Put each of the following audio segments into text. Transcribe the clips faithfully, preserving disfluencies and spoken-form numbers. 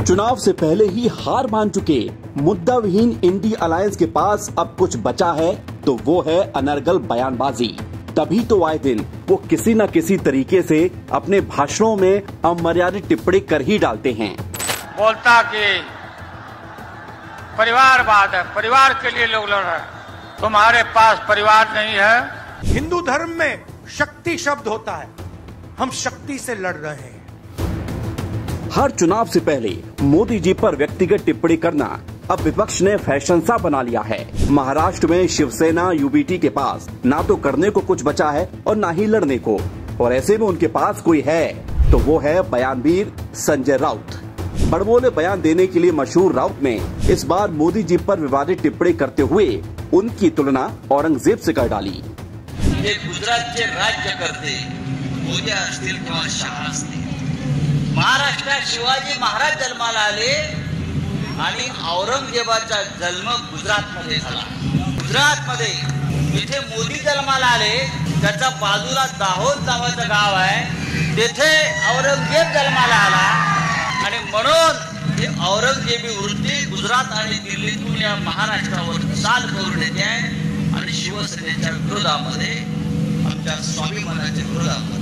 चुनाव से पहले ही हार मान चुके मुद्दा विहीन इंडी अलायंस के पास अब कुछ बचा है तो वो है अनर्गल बयानबाजी। तभी तो आए दिन वो किसी न किसी तरीके से अपने भाषणों में अमर्यादित टिप्पणी कर ही डालते हैं। बोलता कि परिवारवाद है, परिवार के लिए लोग लड़ रहे हैं, तुम्हारे पास परिवार नहीं है। हिंदू धर्म में शक्ति शब्द होता है, हम शक्ति से लड़ रहे हैं। हर चुनाव से पहले मोदी जी पर व्यक्तिगत टिप्पणी करना अब विपक्ष ने फैशन सा बना लिया है। महाराष्ट्र में शिवसेना यूबीटी के पास ना तो करने को कुछ बचा है और ना ही लड़ने को, और ऐसे में उनके पास कोई है तो वो है बयानवीर संजय राउत। बड़बोले बयान देने के लिए मशहूर राउत ने इस बार मोदी जी पर विवादित टिप्पणी करते हुए उनकी तुलना औरंगजेब से कर डाली। गुजरातचे राज्यकर्ते मोदी असतील किंवा शहा असतील, महाराष्ट्रात शिवाजी महाराज जन्माला आले आणि औरंगजेबाचा जन्म गुजरातमध्ये झाला। गुजरातमध्ये जिथे मोदी जन्माला आले त्याच्या बाजूला दाहोद नावाचं गाव आहे, तिथे औरंगजेब जन्माला आला आणि म्हणून ही औरंगजेबी वृत्ती गुजरात आणि दिल्लीतून या महाराष्ट्रावर चाल करून येते आहे आणि शिवसेनेच्या विरोधामध्ये, आमच्या स्वाभिमानाच्या विरोधामध्ये।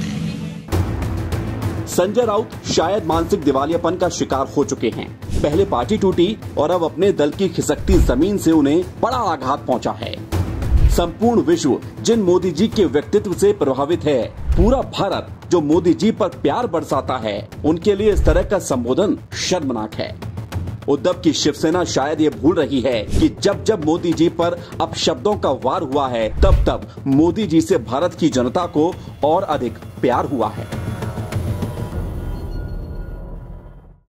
संजय राउत शायद मानसिक दिवालियापन का शिकार हो चुके हैं। पहले पार्टी टूटी और अब अपने दल की खिसकती जमीन से उन्हें बड़ा आघात पहुंचा है। संपूर्ण विश्व जिन मोदी जी के व्यक्तित्व से प्रभावित है, पूरा भारत जो मोदी जी पर प्यार बरसाता है, उनके लिए इस तरह का संबोधन शर्मनाक है। उद्धव की शिवसेना शायद ये भूल रही है कि जब जब मोदी जी पर अपशब्दों का वार हुआ है, तब तब मोदी जी से भारत की जनता को और अधिक प्यार हुआ है।